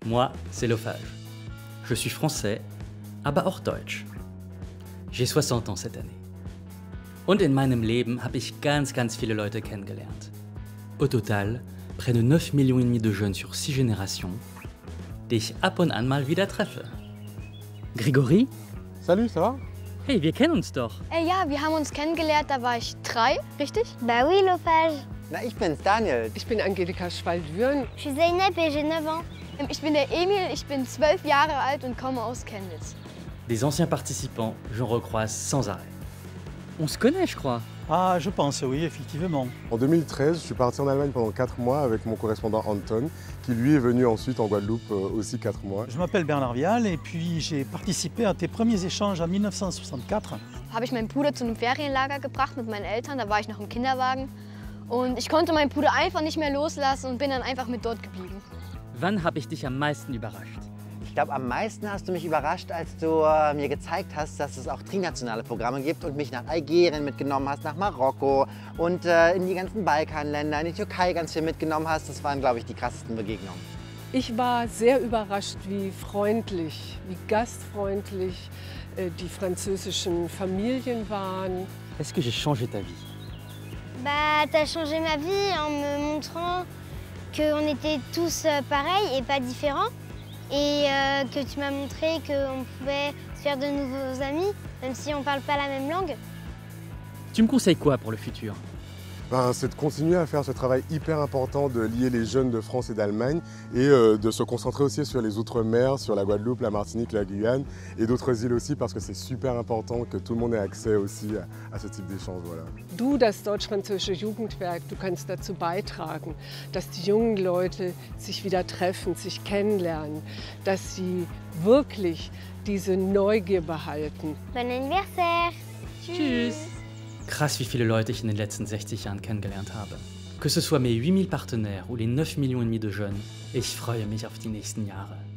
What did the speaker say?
Moi, c'est Lofage. Je suis français, aber auch deutsch. J'ai 60 ans cette année. Und in meinem Leben habe ich ganz viele Leute kennengelernt. Au total, près de 9,5 Millionen de jeunes sur 6 Générations, die ich ab und an mal wieder treffe. Grégory? Salut, ça va? Hey, wir kennen uns doch. Ja, wir haben uns kennengelernt, da war ich 3, richtig? Bah oui, Lofage. Na, ich bin's, Daniel. Ich bin Angelika Schwald-Würn. Je suis Zeynep et j'ai 9 ans. Ich bin der Emil, ich bin 12 Jahre alt und komme aus Chemnitz. Des anciens participants, j'en recroise sans arrêt. On se connaît, je crois. Ah, je pense, oui, effectivement. En 2013, je suis parti en Allemagne pendant 4 mois avec mon correspondant Anton, qui lui est venu ensuite en Guadeloupe aussi 4 mois. Je m'appelle Bernard Vial et puis j'ai participé à tes premiers échanges en 1964. Habe ich meinen Bruder zu einem Ferienlager gebracht mit meinen Eltern, da war ich noch im Kinderwagen. Und ich konnte meinen Bruder einfach nicht mehr loslassen und bin dann einfach mit dort geblieben. Wann habe ich dich am meisten überrascht? Ich glaube, am meisten hast du mich überrascht, als du mir gezeigt hast, dass es auch trinationale Programme gibt und mich nach Algerien mitgenommen hast, nach Marokko und in die ganzen Balkanländer, in die Türkei ganz viel mitgenommen hast. Das waren, glaube ich, die krassesten Begegnungen. Ich war sehr überrascht, wie freundlich, wie gastfreundlich die französischen Familien waren. Est-ce que j'ai changé ta vie? Bah, t'as changé ma vie en me montrant qu'on était tous pareils et pas différents. Et que tu m'as montré qu'on pouvait se faire de nouveaux amis, même si on ne parle pas la même langue. Tu me conseilles quoi pour le futur? C'est de continuer à faire ce travail hyper important de lier les jeunes de France et d'Allemagne et de se concentrer aussi sur les Outre-mer, sur la Guadeloupe, la Martinique, la Guyane et d'autres îles aussi parce que c'est super important que tout le monde ait accès aussi à ce type d'échange. Voilà. Du, das Deutsch-Französische Jugendwerk, du kannst dazu beitragen, dass die jungen Leute sich wieder treffen, sich kennenlernen, dass sie wirklich diese Neugier behalten. Bon anniversaire! Tschüss! Krass, wie viele Leute ich in den letzten 60 Jahren kennengelernt habe. Que ce soit mes 8000 partenaires ou les 9,5 Millionen de jeunes, ich freue mich auf die nächsten Jahre.